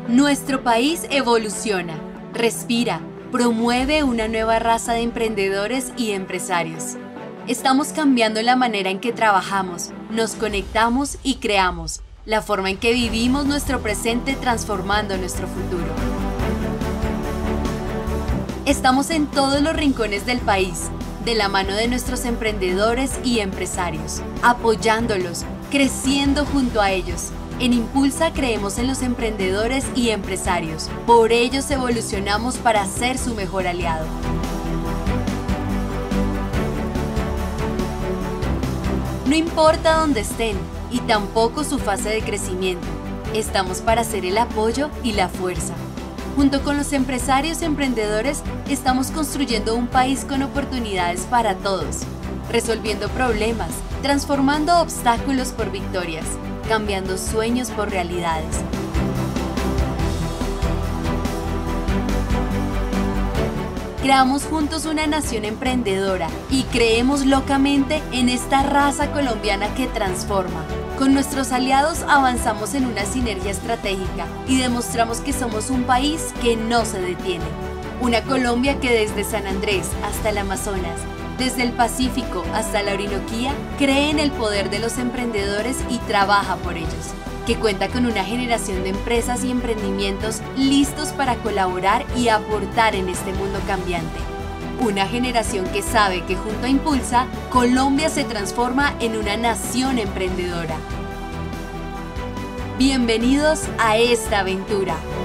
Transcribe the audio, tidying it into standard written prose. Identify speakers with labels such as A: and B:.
A: Nuestro país evoluciona, respira, promueve una nueva raza de emprendedores y empresarios. Estamos cambiando la manera en que trabajamos, nos conectamos y creamos, la forma en que vivimos nuestro presente transformando nuestro futuro. Estamos en todos los rincones del país, de la mano de nuestros emprendedores y empresarios, apoyándolos, creciendo junto a ellos. En Impulsa creemos en los emprendedores y empresarios. Por ellos evolucionamos para ser su mejor aliado. No importa dónde estén y tampoco su fase de crecimiento. Estamos para ser el apoyo y la fuerza. Junto con los empresarios y emprendedores, estamos construyendo un país con oportunidades para todos, resolviendo problemas, transformando obstáculos por victorias, cambiando sueños por realidades. Creamos juntos una nación emprendedora y creemos locamente en esta raza colombiana que transforma. Con nuestros aliados avanzamos en una sinergia estratégica y demostramos que somos un país que no se detiene. Una Colombia que desde San Andrés hasta el Amazonas, desde el Pacífico hasta la Orinoquía, cree en el poder de los emprendedores y trabaja por ellos. Que cuenta con una generación de empresas y emprendimientos listos para colaborar y aportar en este mundo cambiante. Una generación que sabe que junto a Impulsa, Colombia se transforma en una nación emprendedora. Bienvenidos a esta aventura.